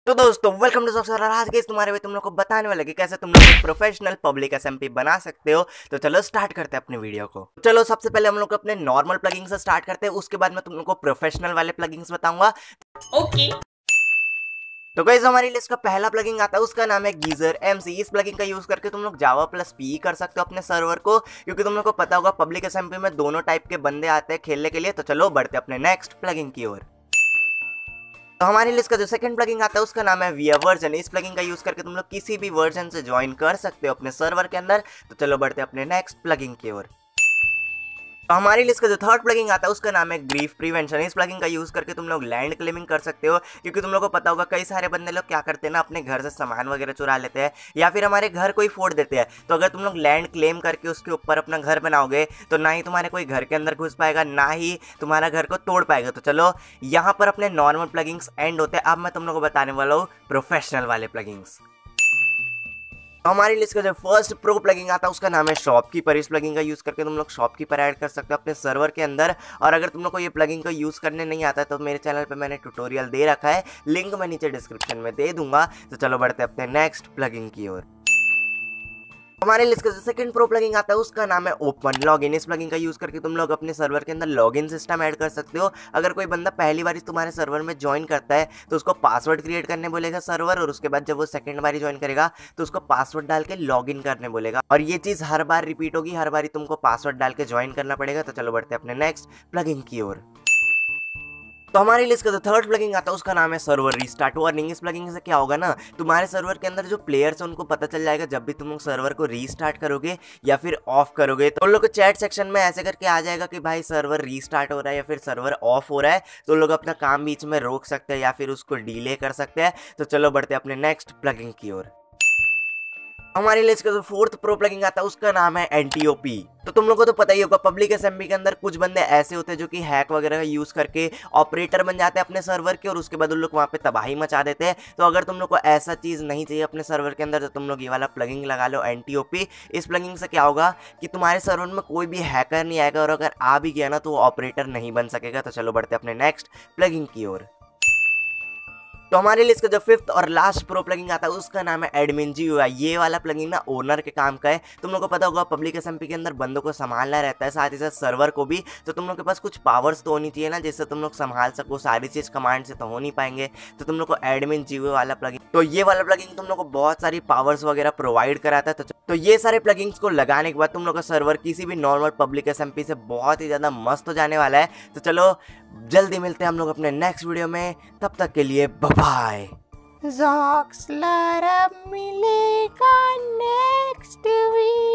तो दोस्तों welcome to software. आज के तुम्हारे तुम लोग को बताने वाले कि कैसे तुम लोग एक प्रोफेशनल पब्लिक एसएमपी बना सकते हो। तो चलो स्टार्ट करते हैं अपने वीडियो को। चलो सबसे पहले हम लोग अपने नॉर्मल प्लगइन से स्टार्ट करते हैं, उसके बाद मैं तुम लोग को प्रोफेशनल वाले प्लगइन्स बताऊंगा। ओके। तो गाइस हमारी लिस्ट का पहला प्लगइन आता है, उसका नाम है गीजर एमसी। इस प्लगइन का यूज करके तुम लोग जावा प्लस पी कर सकते हो अपने सर्वर को, क्योंकि तुम लोग को पता होगा पब्लिक एसएमपी में दोनों टाइप के बंदे आते हैं खेलने के लिए। तो चलो बढ़ते अपने नेक्स्ट प्लगइन की ओर। तो हमारी लिस्ट का जो सेकंड प्लगइन आता है उसका नाम है विया वर्जन। इस प्लगइन का यूज करके तुम लोग किसी भी वर्जन से ज्वाइन कर सकते हो अपने सर्वर के अंदर। तो चलो बढ़ते अपने नेक्स्ट प्लगइन की ओर। तो हमारी लिस्ट का जो थर्ड प्लगइन आता है उसका नाम है ग्रीफ प्रिवेंशन। इस प्लगइन का यूज करके तुम लोग लैंड क्लेमिंग कर सकते हो, क्योंकि तुम लोग को पता होगा कई सारे बंदे लोग क्या करते हैं ना, अपने घर से सामान वगैरह चुरा लेते हैं या फिर हमारे घर को ही फोड़ देते हैं। तो अगर तुम लोग लैंड क्लेम करके उसके ऊपर अपना घर बनाओगे तो ना ही तुम्हारे कोई घर के अंदर घुस पाएगा, ना ही तुम्हारा घर को तोड़ पाएगा। तो चलो यहाँ पर अपने नॉर्मल प्लगइन्स एंड होते हैं। अब मैं तुम लोग को बताने वाला हूँ प्रोफेशनल वाले प्लगइन्स। तो हमारी लिस्ट का जो फर्स्ट प्रो प्लगइन आता है उसका नाम है शॉपकीपर। इस प्लगइन का यूज करके तुम लोग शॉपकीपर ऐड कर सकते हो अपने सर्वर के अंदर। और अगर तुम लोग को ये प्लगइन का यूज करने नहीं आता है तो मेरे चैनल पे मैंने ट्यूटोरियल दे रखा है, लिंक मैं नीचे डिस्क्रिप्शन में दे दूंगा। तो चलो बढ़ते अपने नेक्स्ट प्लगइन की ओर। हमारे लिस्ट का जो सेकंड प्रो प्लगइन आता है उसका नाम है ओपन लॉगिन। इस प्लगइन का यूज करके तुम लोग अपने सर्वर के अंदर लॉगिन सिस्टम ऐड कर सकते हो। अगर कोई बंदा पहली बार तुम्हारे सर्वर में ज्वाइन करता है तो उसको पासवर्ड क्रिएट करने बोलेगा सर्वर, और उसके बाद जब वो सेकंड बार ज्वाइन करेगा तो उसको पासवर्ड डाल के लॉगिन करने बोलेगा। और ये चीज हर बार रिपीट होगी, हर बार तुमको पासवर्ड डाल के ज्वाइन करना पड़ेगा। तो चलो बढ़ते अपने नेक्स्ट प्लगइन की ओर। तो हमारी लिस्ट का जो थर्ड प्लगइन आता है उसका नाम है सर्वर रीस्टार्ट वार्निंग। इस प्लगइन से क्या होगा ना, तुम्हारे सर्वर के अंदर जो प्लेयर्स हैं उनको पता चल जाएगा जब भी तुम लोग सर्वर को रीस्टार्ट करोगे या फिर ऑफ करोगे, तो उन लोग को चैट सेक्शन में ऐसे करके आ जाएगा कि भाई सर्वर रीस्टार्ट हो रहा है या फिर सर्वर ऑफ हो रहा है। तो लोग अपना काम बीच में रोक सकते हैं या फिर उसको डिले कर सकते हैं। तो चलो बढ़ते अपने नेक्स्ट प्लगइन की ओर। हमारी लिस्ट का जो फोर्थ प्रो प्लगइन आता है उसका नाम है एंटीओपी। तो तुम लोग को तो पता ही होगा पब्लिक एसएमपी के अंदर कुछ बंदे ऐसे होते हैं जो कि हैक वगैरह का यूज करके ऑपरेटर बन जाते हैं अपने सर्वर के, और उसके बाद उन लोग वहाँ पे तबाही मचा देते हैं। तो अगर तुम लोग को ऐसा चीज नहीं चाहिए अपने सर्वर के अंदर तो तुम लोग ये वाला प्लगइन लगा लो एंटीओपी। इस प्लगइन से क्या होगा कि तुम्हारे सर्वर में कोई भी हैकर नहीं आएगा, और अगर आ भी गया ना तो वो ऑपरेटर नहीं बन सकेगा। तो चलो बढ़ते अपने नेक्स्ट प्लगइन की ओर। तो हमारे लिस्ट का जो फिफ्थ और लास्ट प्रो प्लगइन आता है उसका नाम है एडमिन जीयूआई। ये वाला प्लगइन ना ओनर के काम का है। तुम लोग को पता होगा पब्लिक एसएमपी के अंदर बंदों को संभालना रहता है, साथ ही साथ सर्वर को भी। तो तुम लोग के पास कुछ पावर्स तो होनी चाहिए ना जिससे तुम लोग संभाल सको। सारी चीज कमांड से तो हो नहीं पाएंगे, तो तुम लोग को एडमिन जीयूआई वाला प्लगइन, तो ये वाला प्लगइन तुम लोग को बहुत सारी पावर्स वगैरह प्रोवाइड कराता है। तो ये सारे प्लगइन्स को लगाने के बाद तुम लोग का सर्वर किसी भी नॉर्मल पब्लिक एसएमपी से बहुत ही ज्यादा मस्त हो जाने वाला है। तो चलो जल्दी मिलते हैं हम लोग अपने नेक्स्ट वीडियो में, तब तक के लिए बाय बाय। Zoxler मिलेगा नेक्स्ट वीक।